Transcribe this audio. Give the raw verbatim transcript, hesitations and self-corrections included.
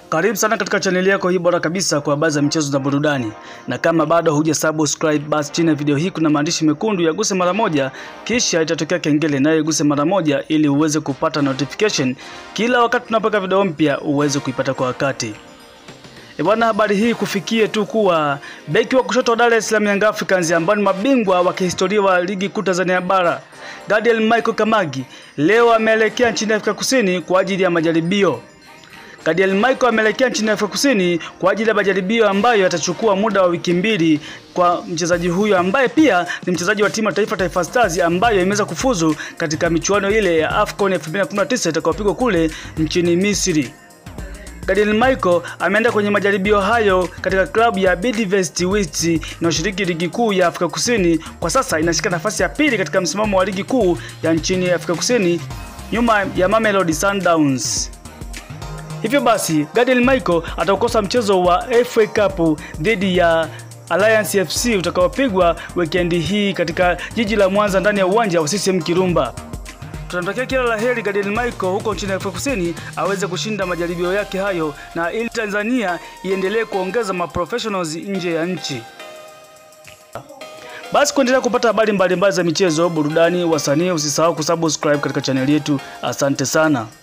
Karibu sana katika chaneli yako hii bora kabisa kwa habari za michezo na burudani. Na kama bado huja subscribe, basi chini ya video hii kuna maandishi mekundu ya guse mara moja, kisha itatokea kengele nayo guse mara moja ili uweze kupata notification kila wakati tunapoweka video mpya uweze kuipata kwa wakati. E bwana, habari hii kufikie tu kuwa beki wa kushoto wa Dar es Salaam Young Africans ambao ni mabingwa wa kihistoria wa ligi kuu Tanzania bara, Gadiel Michael Kamagi leo ameelekea nchini Afrika Kusini kwa ajili ya majaribio. Gadiel Michael ameelekea nchini Afrika Kusini kwa ajili ya majaribio ambayo yatachukua muda wa wiki mbili kwa mchezaji huyo ambaye pia ni mchezaji wa timu ya taifa Taifa Stars ambayo imeweza kufuzu katika michuano ile ya AFCON elfu mbili na kumi na tisa itakayopigwa kule nchini Misri. Gadiel Michael ameenda kwenye majaribio hayo katika klabu ya Bidvest Wits inayoshiriki ligi kuu ya Afrika Kusini. Kwa sasa inashika nafasi ya pili katika msimamo wa ligi kuu ya nchini Afrika Kusini nyuma ya Mamelodi Sundowns. Hivyo basi Gadiel Michael ataukosa mchezo wa F A Cup dhidi ya Alliance F C utakaopigwa weekend hii katika jiji la Mwanza ndani ya uwanja wa C C M Kirumba. Tunamtakia kila laheri Gadiel Michael huko nchini Afrika Kusini aweze kushinda majaribio yake hayo na ili Tanzania iendelee kuongeza maprofessionals nje ya nchi. Basi kuendelea kupata habari mbalimbali za michezo, burudani, wasanii, usisahau kusubscribe katika channel yetu. Asante sana.